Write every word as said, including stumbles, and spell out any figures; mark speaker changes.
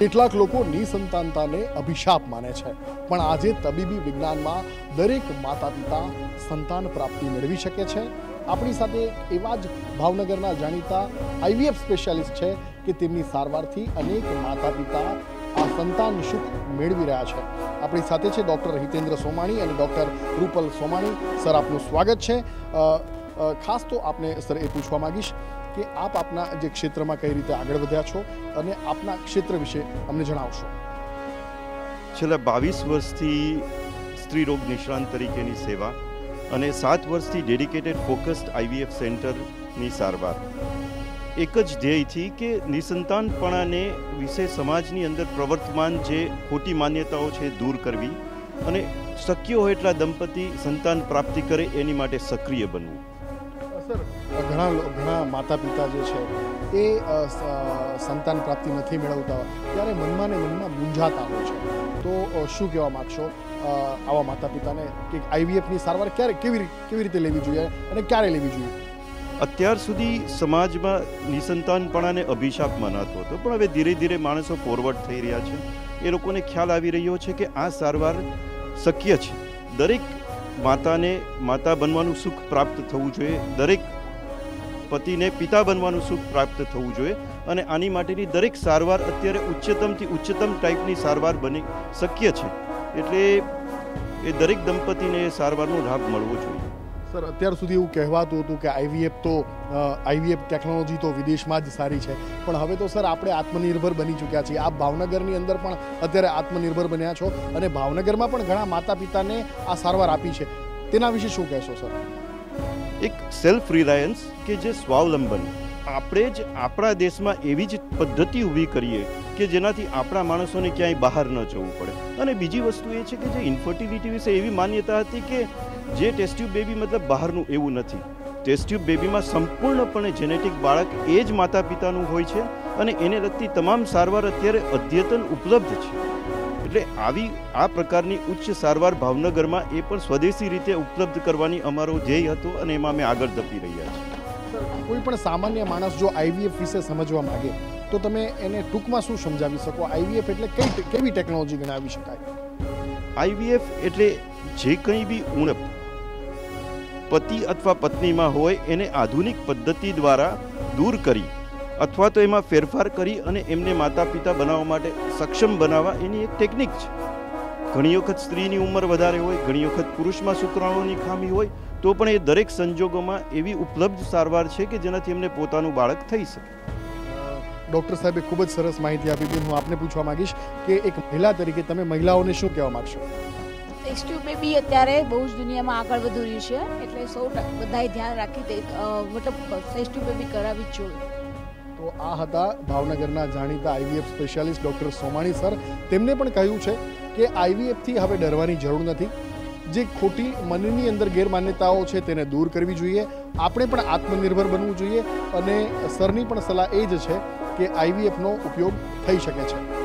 Speaker 1: કેટલાક લોકો નિસંતાનતાને અભિશાપ માને છે, પણ આજે તબીબી વિજ્ઞાનમાં દરેક માતા પિતા સંતાન પ્રાપ્તિ મેળવી શકે છે। આપણી સાથે એવા જ ભાવનગરના જાણીતા આઈવીએફ સ્પેશિયાલિસ્ટ છે કે તેમની સારવારથી અનેક માતા પિતા આ સંતાન સુખ મેળવી રહ્યા છે। આપણી સાથે છે ડૉક્ટર હિતેન્દ્ર સોમાણી અને ડૉક્ટર રૂપલ સોમાણી। સર, આપનું સ્વાગત છે। ખાસ તો આપને સર એ પૂછવા માંગીશ કે આપ આપના જે ક્ષેત્રમાં કઈ રીતે આગળ વધ્યા છો અને આપના ક્ષેત્ર વિશે અમને જણાવશો।
Speaker 2: છેલ્લા બાવીસ વર્ષથી સ્ત્રી રોગ નિષ્ણાંત તરીકેની સેવા અને સાત વર્ષથી ડેડિકેટેડ ફોકસ્ડ આઈવીએફ સેન્ટરની સારવાર, એક જ ધ્યેયથી કે નિસંતાનપણાને વિશે સમાજની અંદર પ્રવર્તમાન જે ખોટી માન્યતાઓ છે દૂર કરવી અને શક્ય હોય એટલા દંપતી સંતાન પ્રાપ્તિ કરે એની માટે સક્રિય બનવું।
Speaker 1: સર, ઘણા ઘણા માતા પિતા જે છે એ સંતાન પ્રાપ્તિ નથી મેળવતા, ત્યારે મનમાં ને મનમાં મૂંઝાતા હોય છે, તો શું કહેવા માગશો આવા માતા પિતાને કે આઈવીએફની સારવાર ક્યારે કેવી કેવી રીતે લેવી જોઈએ અને ક્યારે લેવી જોઈએ?
Speaker 2: અત્યાર સુધી સમાજમાં નિસંતાનપણાને અભિશાપ મનાતો હતો, પણ હવે ધીરે ધીરે માણસો ફોરવર્ડ થઈ રહ્યા છે। એ લોકોને ખ્યાલ આવી રહ્યો છે કે આ સારવાર શક્ય છે। દરેક માતાને માતા બનવાનું સુખ પ્રાપ્ત થવું જોઈએ, દરેક પતિને પિતા બનવાનું સુખ પ્રાપ્ત થવું જોઈએ અને આની માટેની દરેક સારવાર અત્યારે ઉચ્ચતમથી ઉચ્ચતમ ટાઈપની સારવાર બની શક્ય છે, એટલે એ દરેક દંપતીને એ સારવારનો લાભ મળવો જોઈએ।
Speaker 1: સર, અત્યાર સુધી એવું કહેવાતું હતું કે આઈવીએફ તો આઈવીએફ ટેકનોલોજી તો વિદેશમાં જ સારી છે, પણ હવે તો સર આપણે આત્મનિર્ભર બની ચૂક્યા છીએ। આપ ભાવનગરની અંદર પણ અત્યારે આત્મનિર્ભર બન્યા છો અને ભાવનગરમાં પણ ઘણા માતા પિતાને આ સારવાર આપી છે, તેના વિશે શું કહેશો સર?
Speaker 2: એક સેલ્ફ રિલાયન્સ કે જે સ્વાવલંબન, આપણે જ આપણા દેશમાં એવી જ પદ્ધતિ ઊભી કરીએ કે જેનાથી આપણા માણસોને ક્યાંય બહાર ન જવું પડે। અને બીજી વસ્તુ એ છે કે જે ઇન્ફર્ટિલિટી વિશે એવી માન્યતા હતી કે જે ટેસ્ટ ટ્યુબ બેબી મતલબ બહારનું, એવું નથી। ટેસ્ટ ટ્યુબ બેબીમાં સંપૂર્ણપણે જેનેટિક બાળક એ જ માતા પિતાનું હોય છે અને એને લગતી તમામ સારવાર અત્યારે અદ્યતન ઉપલબ્ધ છે। એટલે આવી આ પ્રકારની ઉચ્ચ સારવાર ભાવનગરમાં એ પણ સ્વદેશી રીતે ઉપલબ્ધ કરવાની અમારો ધ્યેય હતો અને એમાં અમે આગળ ધપી રહ્યા છીએ।
Speaker 1: કોઈ પણ સામાન્ય માણસ જો આઈવીએફ વિશે સમજવા માંગે તો તમે એને ટૂંકમાં શું સમજાવી શકો? આઈવીએફ એટલે કઈ કેવી ટેકનોલોજી ગણાવી શકાય?
Speaker 2: આઈવીએફ એટલે જે કંઈ બી ઉણપ પતિ અથવા પત્નીમાં હોય એને આધુનિક પદ્ધતિ દ્વારા દૂર કરી અથવા તો એમાં ફેરફાર કરી અને એમને માતા પિતા બનાવવા માટે સક્ષમ બનાવવા એની એક ટેકનિક છે। ઘણી વખત સ્ત્રીની ઉંમર વધારે હોય, ઘણી વખત પુરુષમાં શુક્રાણુની ખામી હોય, તો પણ એ દરેક સંજોગોમાં એવી ઉપલબ્ધ સારવાર છે કે જેનાથી એમને પોતાનું બાળક થઈ શકે।
Speaker 1: ડૉક્ટર સાહેબે ખૂબ જ સરસ માહિતી આપી હતી। હું આપને પૂછવા માંગીશ કે એક મહિલા તરીકે તમે મહિલાઓને શું કહેવા માંગશો?
Speaker 3: ટેસ્ટ ટ્યુબ બેબી અત્યારે બહુ જ દુનિયામાં આગળ વધી રહ્યું છે, એટલે સૌ બધાએ ધ્યાન રાખી દે મતલબ ટેસ્ટ ટ્યુબ બેબી કરાવવી જ જોઈએ।
Speaker 1: તો આ હતા ભાવનગરના જાણીતા IVF specialist doctor Somani sir. તેમને પણ કહ્યું છે કે આઈવીએફથી હવે ડરવાની જરૂર નથી, જે ખોટી મનની અંદર ગેરમાન્યતાઓ છે તેને દૂર કરવી જોઈએ, આપણે પણ આત્મનિર્ભર બનવું જોઈએ અને સરની પણ સલાહ એ જ છે કે આઈવીએફનો ઉપયોગ થઈ શકે છે।